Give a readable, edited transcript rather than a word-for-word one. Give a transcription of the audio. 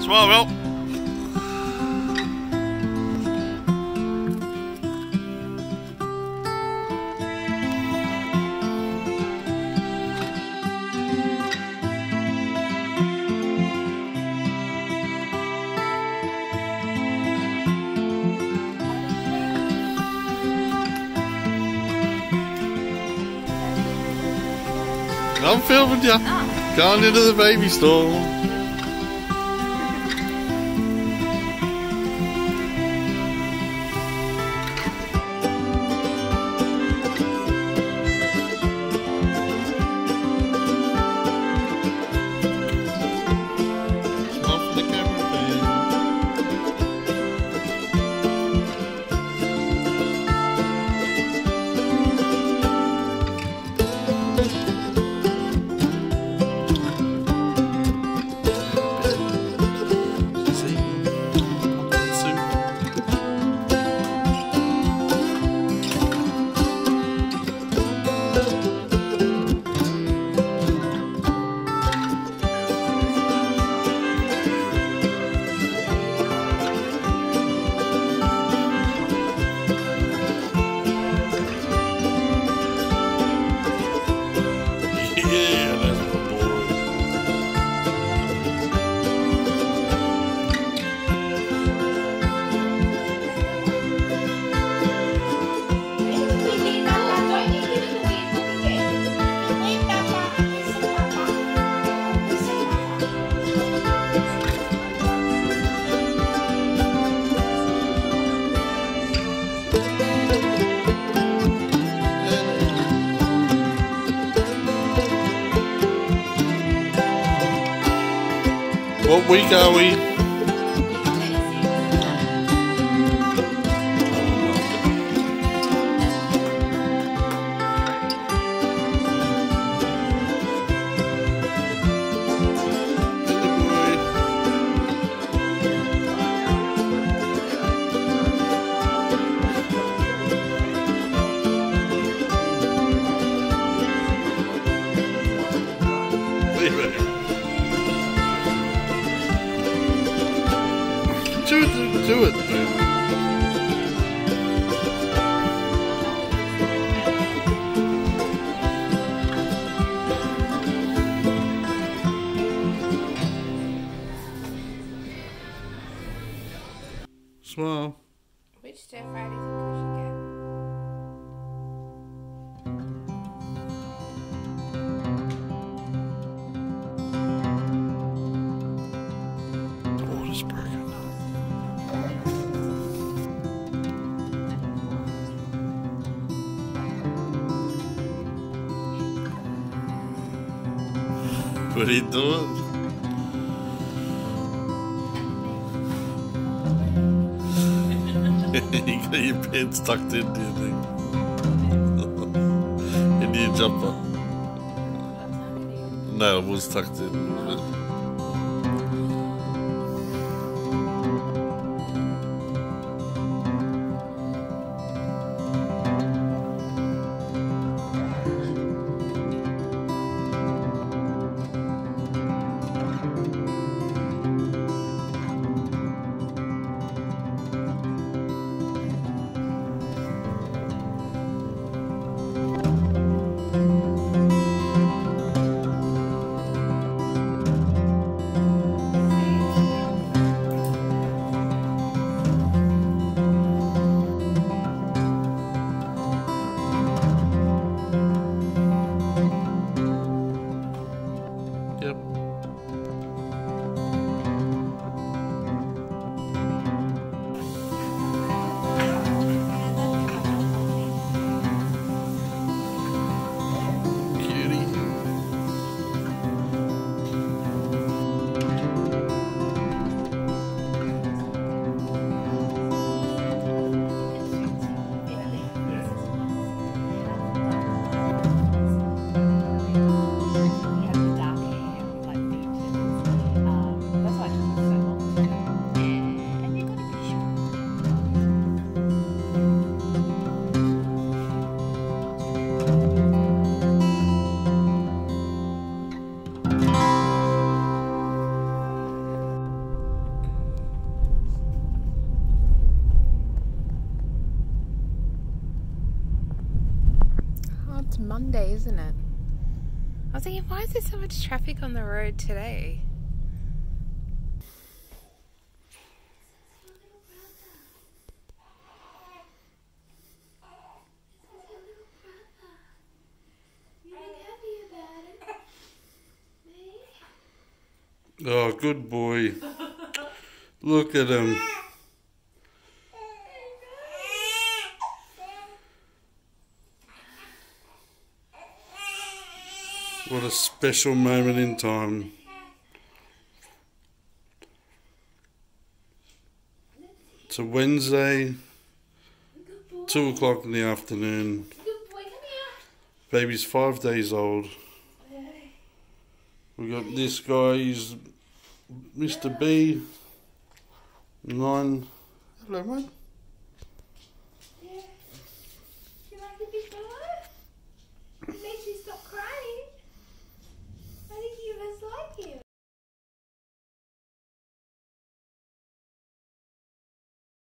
Smile, Will. I'm filming you. Oh. Going into the baby store. Smile for the camera, please. Yeah, that's my boy. What week are we? Leave it. Do it, dude. Smile. Which stir fry do you think we should get? Oh, this burger. What are you doing? You got your pants tucked into your thing. Into your jumper. No, it was tucked in. It's Monday, isn't it? I was thinking, why is there so much traffic on the road today? Oh, good boy. Look at him. What a special moment in time. It's a Wednesday, 2 o'clock in the afternoon. Baby's 5 days old. We got this guy, he's Mr. B, 9. Hello, mate.